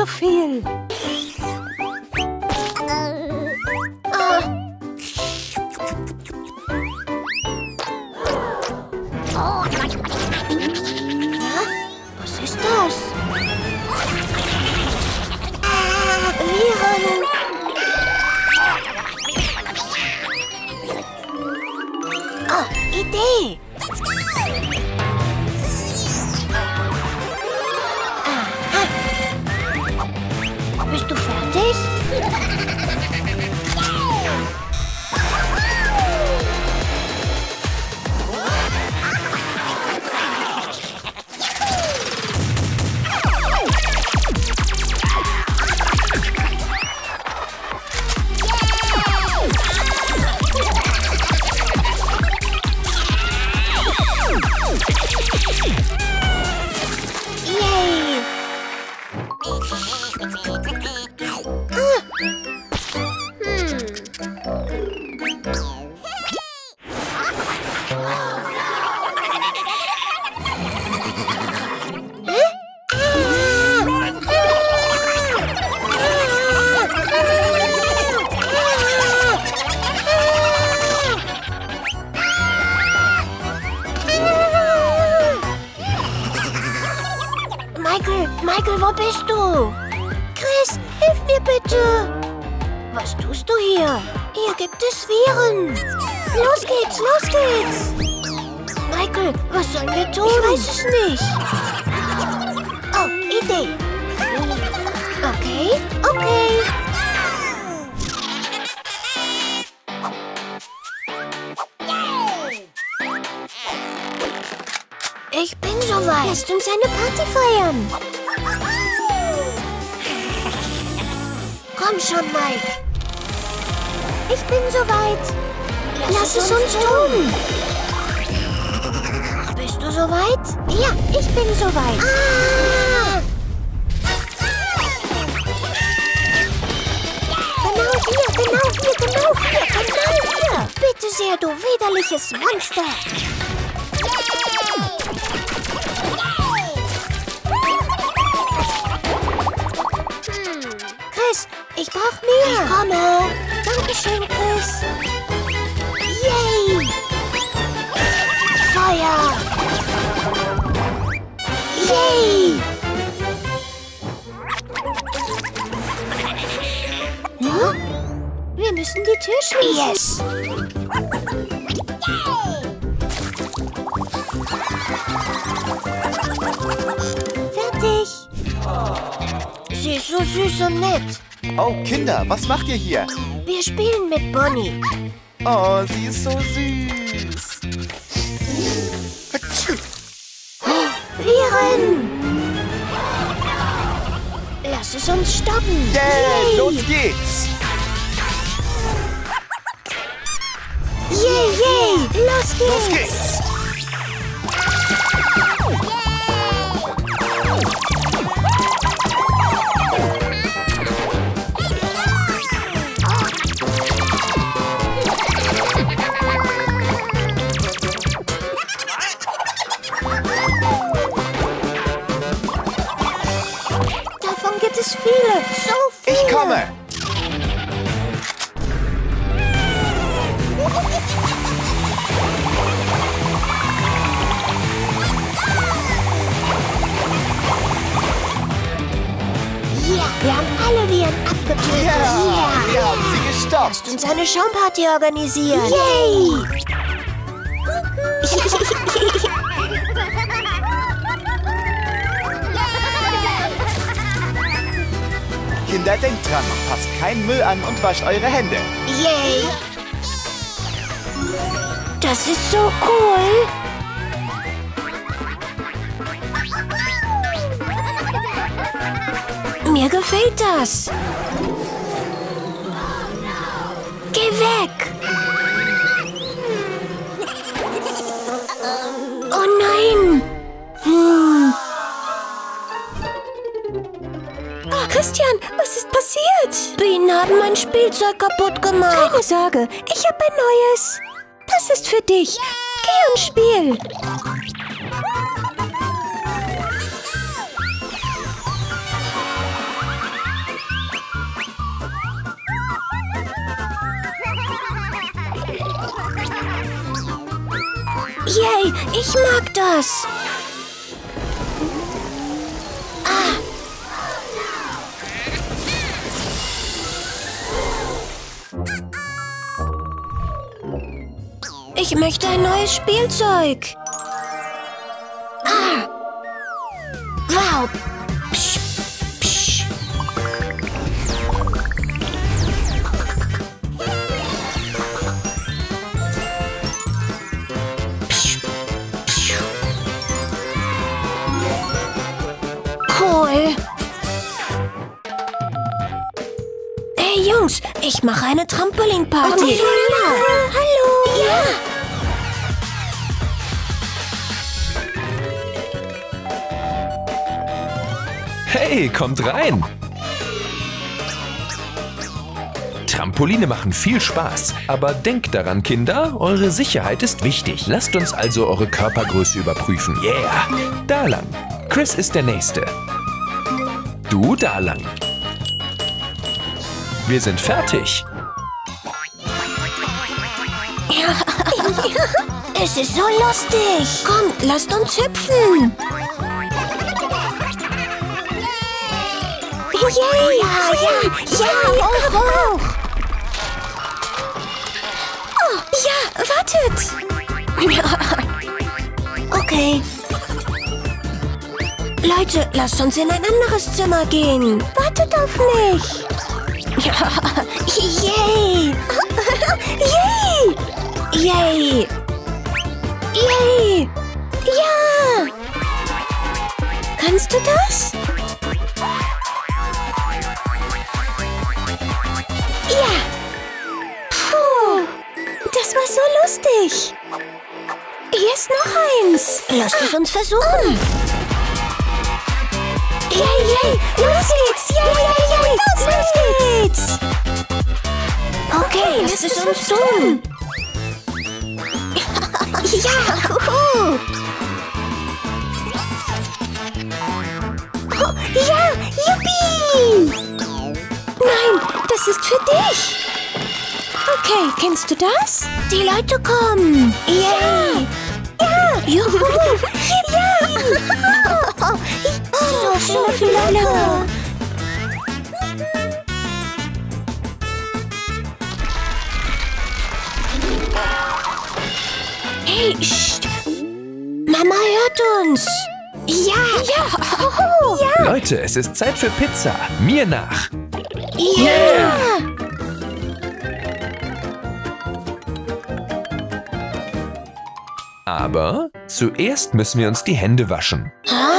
so viel. Was ist das? Viren! Oh, Idee! Aha. Bist du fertig? Michael, wo bist du? Chris, hilf mir bitte. Was tust du hier? Hier gibt es Viren. Los geht's, los geht's. Michael, was sollen wir tun? Ich weiß es nicht. Oh, Idee. Okay, okay. Ich bin soweit. Lasst uns eine Party feiern. Komm schon, Mike. Ich bin soweit. Lass es uns tun. Bist du soweit? Ja, ich bin soweit. Ah! Genau hier, genau hier, genau hier, genau hier. Bitte sehr, du widerliches Monster. Chris, ich brauch mehr. Ich komme. Dankeschön, Chris. Yay! Feuer! Yay! Hm? Wir müssen die Tür schließen. Yes! Fertig! Sie ist so süß und nett. Oh, Kinder, was macht ihr hier? Wir spielen mit Bonnie. Oh, sie ist so süß. Viren! Lass es uns stoppen. Yeah, los geht's. Yay, yay! Los geht's! Los geht's. Davon gibt es viele, so viele. Ich komme. Ja, wir haben alle Viren abgetötet. Ja, wir haben sie gestoppt. Lasst uns eine Schaumparty organisieren. Yay! Kinder, denkt dran, passt keinen Müll an und wascht eure Hände. Yay! Das ist so cool. Mir gefällt das. Geh weg! Oh nein! Oh, Christian, was ist passiert? Bienen haben mein Spielzeug kaputt gemacht. Keine Sorge, ich habe ein neues. Das ist für dich. Geh und spiel. Yay, ich mag das. Ich möchte ein neues Spielzeug. Wow. Psch, psch. Psch, psch. Cool. Hey Jungs, ich mache eine Trampolinparty. Okay. Hallo. Ja. Hey, kommt rein! Trampoline machen viel Spaß, aber denkt daran, Kinder, eure Sicherheit ist wichtig. Lasst uns also eure Körpergröße überprüfen. Yeah! Da lang. Chris ist der Nächste. Du da lang. Wir sind fertig. Es ist so lustig. Kommt, lasst uns hüpfen. Yay! Ja, hoch! Oh, ja, wartet. Okay. Leute, lasst uns in ein anderes Zimmer gehen. Wartet auf mich. Yay! Yay! Yay! Yay! Ja! Kannst du das? Ja! Puh! Das war so lustig. Hier ist noch eins. Lasst es uns versuchen. Yay! Los geht's! Yay! Los geht's! Okay, lasst es uns tun. Ja! Huhu. Oh, ja! Yuppie! Nein, das ist für dich. Okay, kennst du das? Die Leute kommen. Yay! Ja! Juhu! Ja! So viele Leute. Hey, pst! Mama hört uns. Ja! Ja! Leute, es ist Zeit für Pizza. Mir nach. Ja! Aber zuerst müssen wir uns die Hände waschen.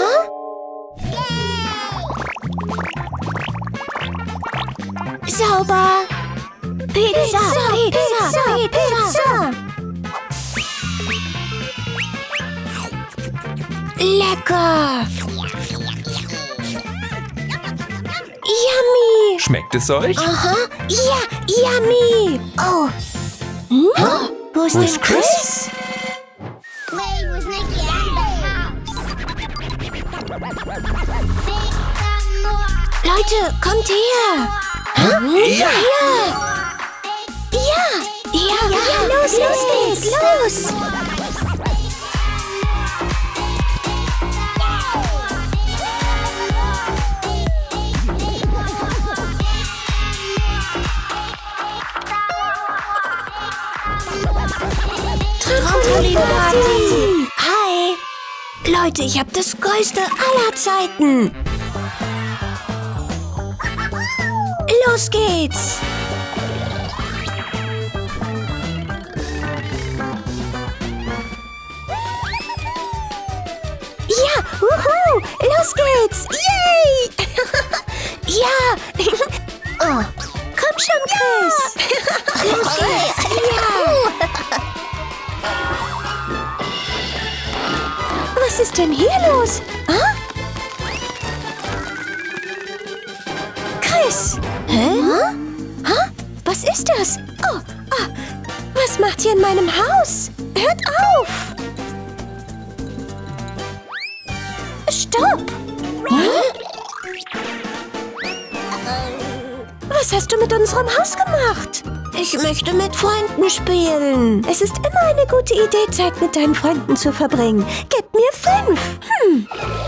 Sauber. Pizza. Lecker. Yummy! Schmeckt es euch? Aha. Ja, yummy! Oh. Wo ist Wo denn ist Chris? Chris? Play with Nicky and the house. Leute, kommt her. Ja! Ja, los geht's! Los! Trampolinparty. Hi. Leute, ich habe das Größte aller Zeiten. Los geht's. Ja, wuhu! Los geht's! Yay! Ja! Oh, komm schon, Chris! Los geht's. Was ist denn hier los? Ah? Chris! Hä? Was ist das? Oh, was macht ihr in meinem Haus? Hört auf! Stopp! Was hast du mit unserem Haus gemacht? Ich möchte mit Freunden spielen. Es ist immer eine gute Idee, Zeit mit deinen Freunden zu verbringen. Gib mir 5.